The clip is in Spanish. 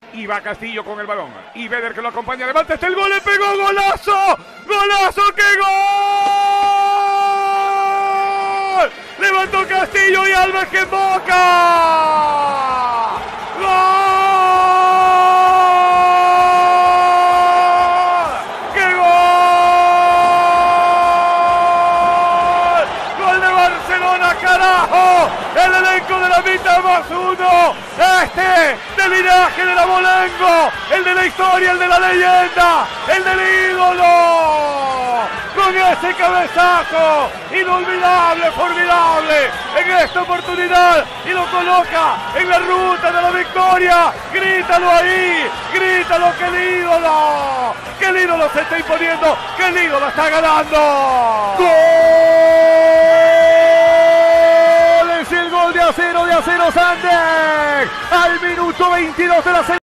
Y va Castillo con el balón. Y Beder que lo acompaña. Levanta este el gol. Le pegó. ¡Golazo! ¡Golazo! ¡Qué gol! Levantó Castillo y Alves que emboca. ¡Gol! ¡Qué gol! ¡Gol de Barcelona, carajo! El elenco de la mitad +1. Este del linaje de la Bolengo, el de la historia, el de la leyenda, el del ídolo, con ese cabezazo inolvidable, formidable, en esta oportunidad, y lo coloca en la ruta de la victoria. Grítalo ahí, grítalo, que el ídolo se está imponiendo, que el ídolo está ganando. ¡Gol! Es el gol de Acero Sander al minuto 22 de la segunda.